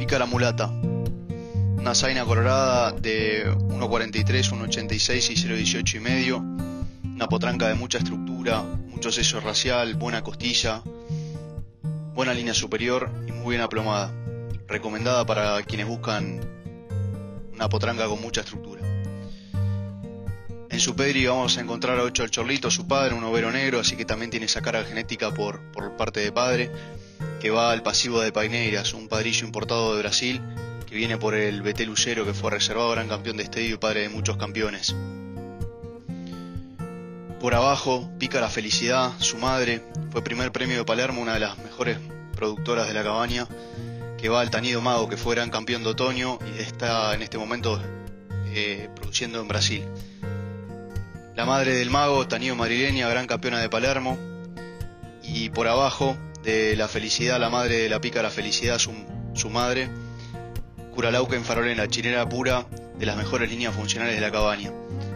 Pícara mulata. Una zaina colorada de 1,43, 1,86 y 0,18 y medio. Una potranca de mucha estructura, mucho seso racial, buena costilla, buena línea superior y muy bien aplomada. Recomendada para quienes buscan una potranca con mucha estructura. En su pedigree vamos a encontrar a Ocho el Chorlito, su padre, un overo negro, así que también tiene esa carga genética por parte de padre, que va al pasivo de Paineiras, un padrillo importado de Brasil, que viene por el BT Lucero, que fue reservado gran campeón de estadio y padre de muchos campeones. Por abajo, Pícara Felicidad, su madre, fue primer premio de Palermo, una de las mejores productoras de la cabaña, que va al Tanido Mago, que fue gran campeón de otoño y está en este momento produciendo en Brasil. La madre del Mago, Tanido Madrileña, gran campeona de Palermo. Y por abajo de la Felicidad, la madre de la Pícara Felicidad, su madre, Curalauca en Farolena, chinera pura, de las mejores líneas funcionales de la cabaña.